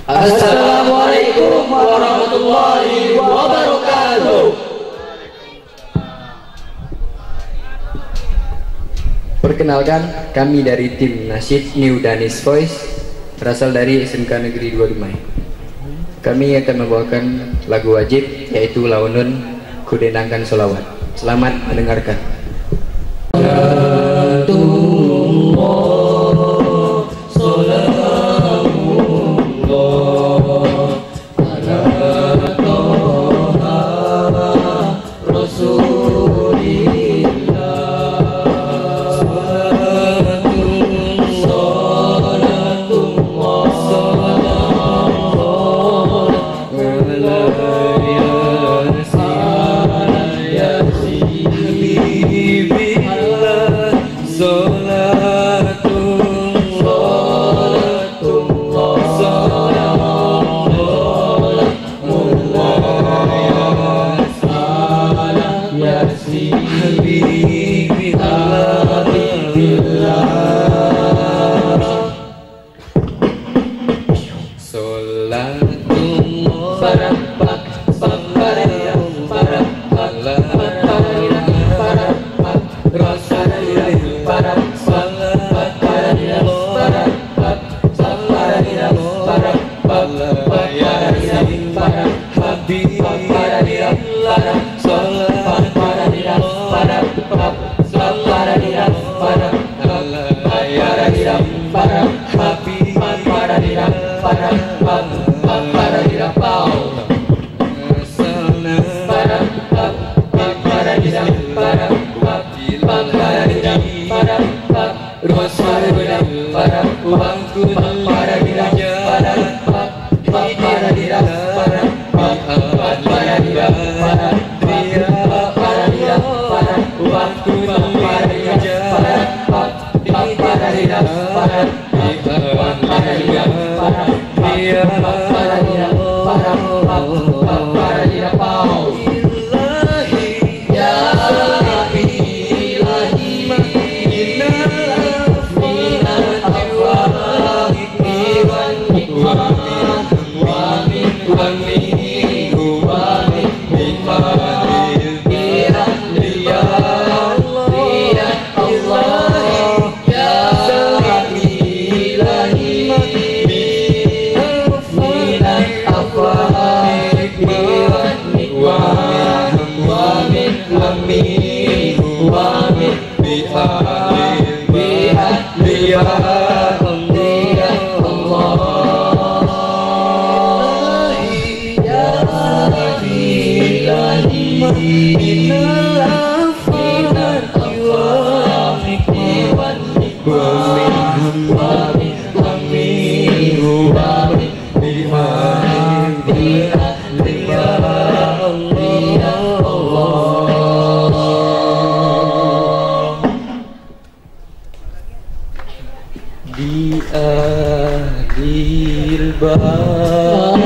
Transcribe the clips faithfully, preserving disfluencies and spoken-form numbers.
Assalamualaikum warahmatullahi wabarakatuh. Perkenalkan, kami dari tim Nasyid New Danish Voice berasal dari S M K Negeri dua Dumai. Kami akan membawakan lagu wajib yaitu Launun Kudenangkan Sholawat. Selamat mendengarkan. Di akhir badan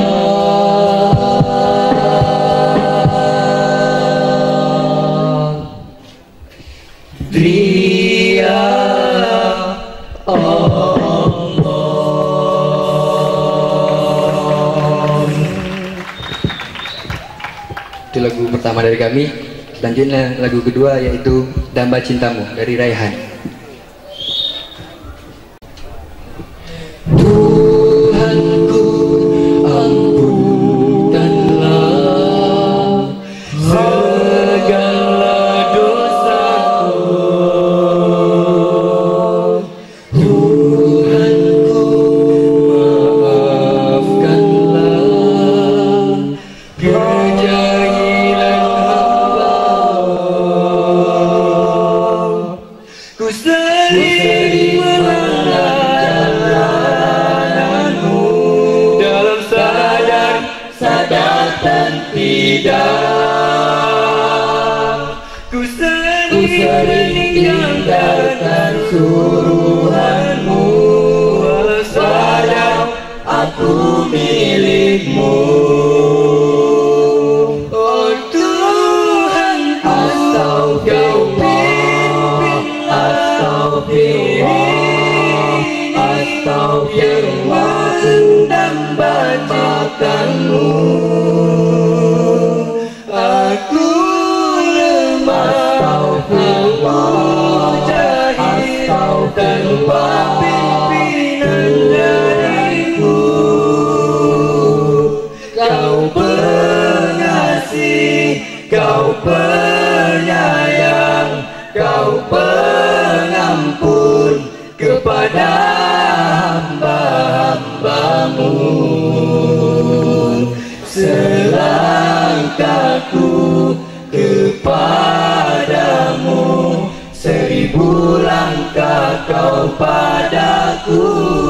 Dia Allah. Itu lagu pertama dari kami. Selanjutnya lagu kedua yaitu Damba Cintamu dari Raihan. Tinggalkan suruhanmu, sadar aku milikmu. Oh Tuhan, astagfirullah, astagfirullah, astagfirullah, dan kekuatanmu. Aku lemah, aku jahil tanpa pimpinan darimu. Kau pengasih, kau penyayang, kau pengampun kepada hamba-hambamu. Selangkahku kepadamu, seribu langkah kau padaku.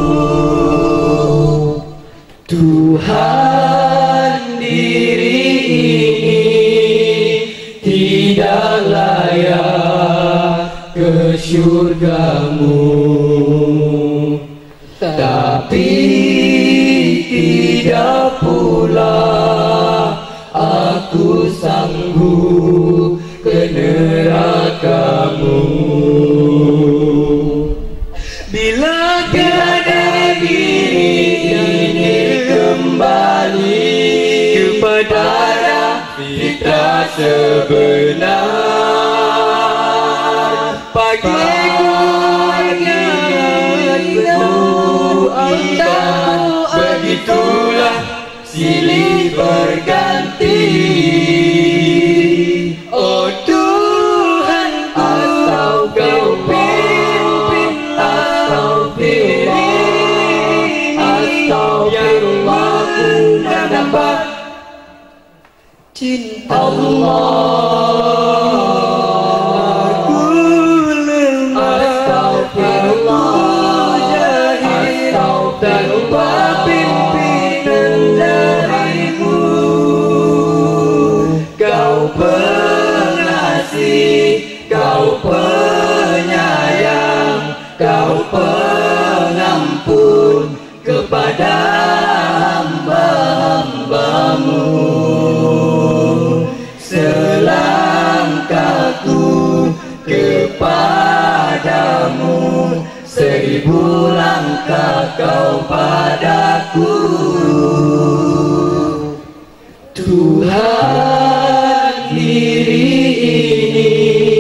Tuhan, diri ini tidak layak ke syurgamu, tapi tidak pula aku sanggup ke nerakamu. Bila keadaan diri ini kembali kepada fitrah sebenar, pagiku ingat begitulah silih berganti. Oh Tuhan, asal kau pimpin diri yang mendapat cinta Allah. Aku lemah, astagfirullah, jahil tanpa pimpinan darimu. Kau pengasih, kau penyayang, kau pengampun kepada hamba-hambamu. Selangkahku kepadamu, seribu langkah kau padaku. Tuhan, diri ini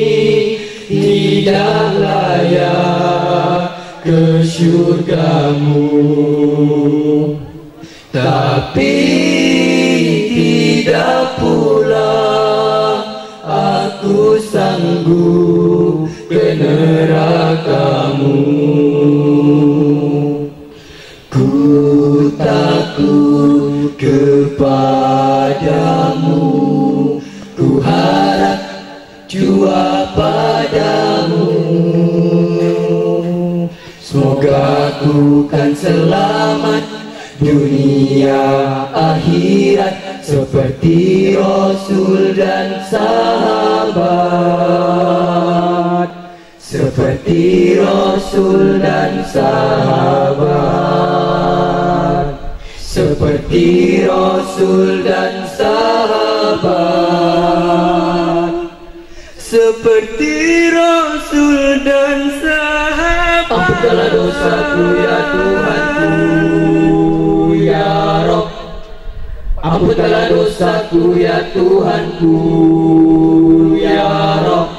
tidak layak ke syurgamu, tapi tidak pula aku sanggup ke nerakamu. Ku takut kepadamu, ku harap jua padamu. Semoga ku kan selamat dunia akhirat seperti Rasul dan sahabat, seperti Rasul dan sahabat, seperti Rasul dan sahabat, seperti Rasul dan sahabat. Ampunilah dosaku ya Tuhanku ya Rabb, ampunilah dosaku ya Tuhanku ya Rabb.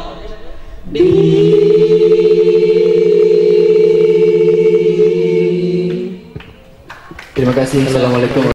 Terima kasih. Assalamualaikum.